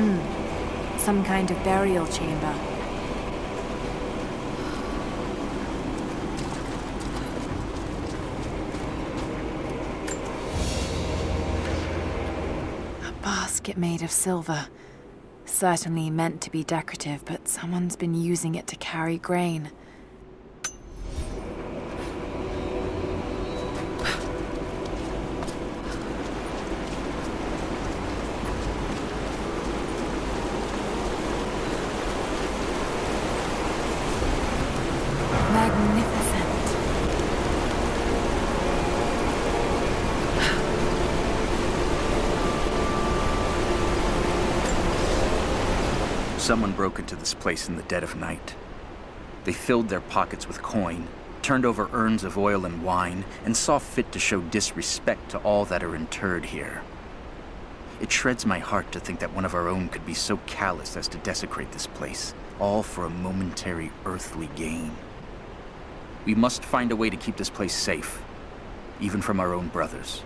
Some kind of burial chamber. A basket made of silver. Certainly meant to be decorative, but someone's been using it to carry grain. Someone broke into this place in the dead of night. They filled their pockets with coin, turned over urns of oil and wine, and saw fit to show disrespect to all that are interred here. It shreds my heart to think that one of our own could be so callous as to desecrate this place, all for a momentary earthly gain. We must find a way to keep this place safe, even from our own brothers.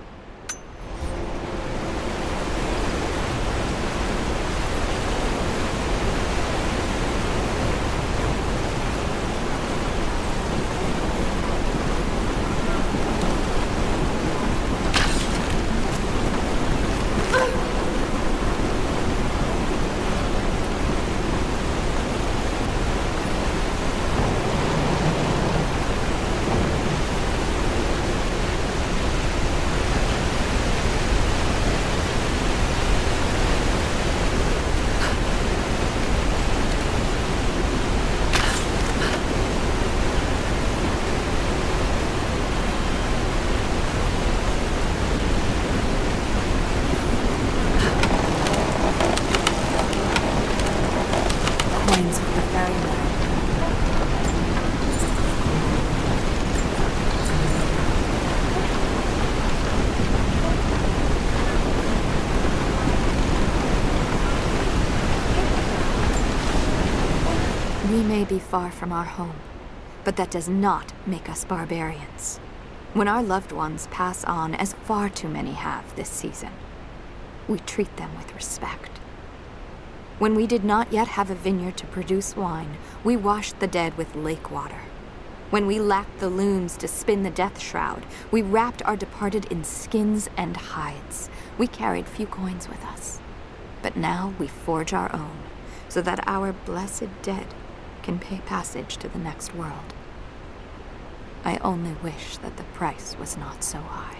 We may be far from our home, but that does not make us barbarians. When our loved ones pass on, as far too many have this season, we treat them with respect. When we did not yet have a vineyard to produce wine, we washed the dead with lake water. When we lacked the looms to spin the death shroud, we wrapped our departed in skins and hides. We carried few coins with us. But now we forge our own, so that our blessed dead can pay passage to the next world. I only wish that the price was not so high.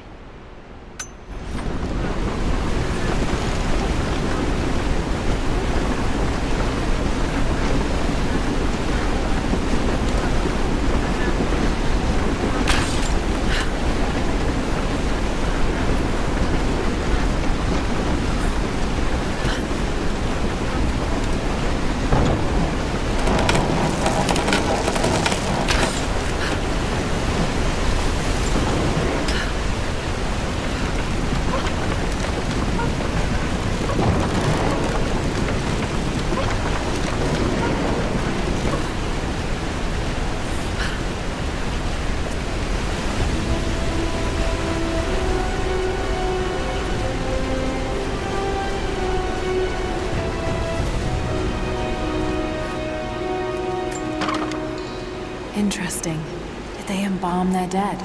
Interesting. Did they embalm their dead?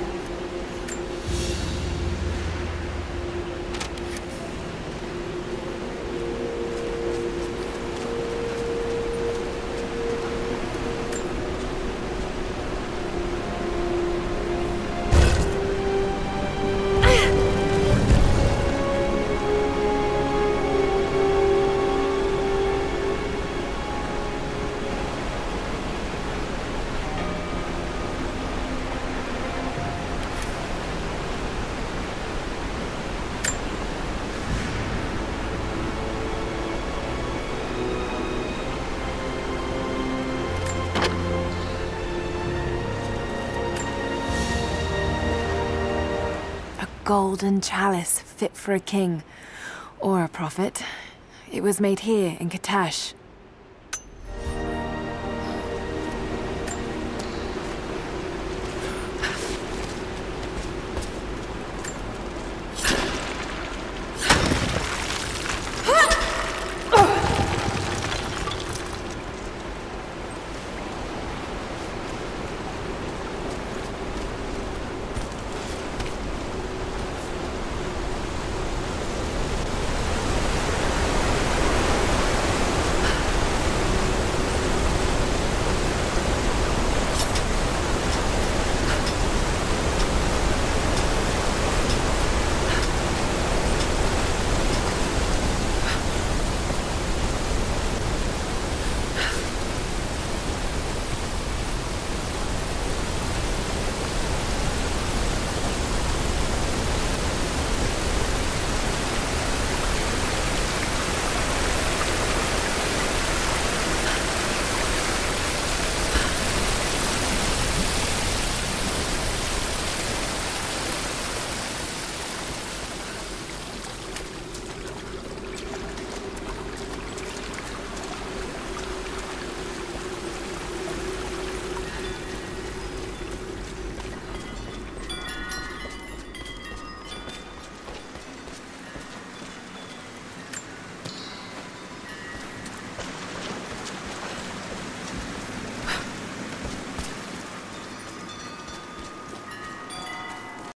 Golden chalice fit for a king, or a prophet. It was made here in Catacomb.